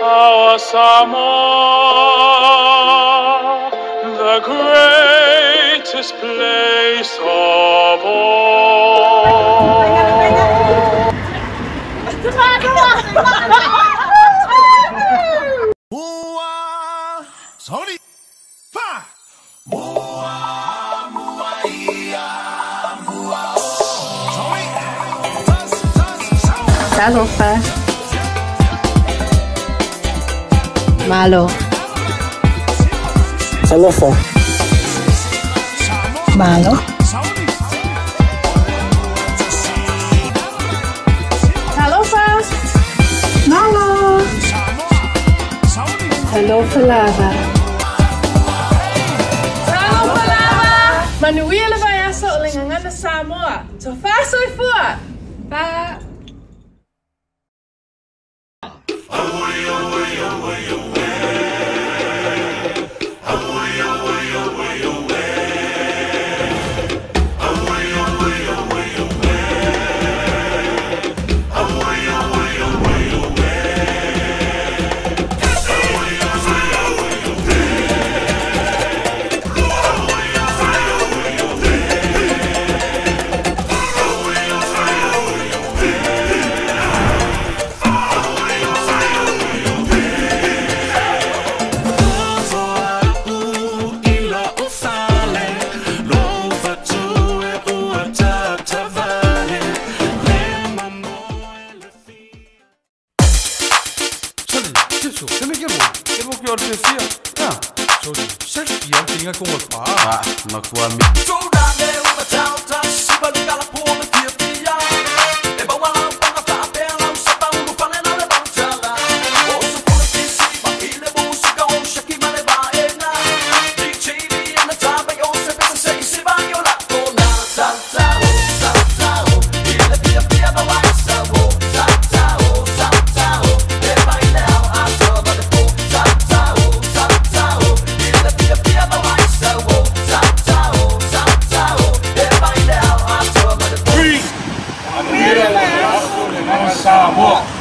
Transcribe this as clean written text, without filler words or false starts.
our Samoa, the greatest place of all. Sorry. Fa. Salofa. Malo. Salofa. Malo. Salofa. Malo. Salofa lava. Salofa lava. Manuia le Vaiaso o le Gagana Samoa. So Vaiaso I fua. Pa. Samoa.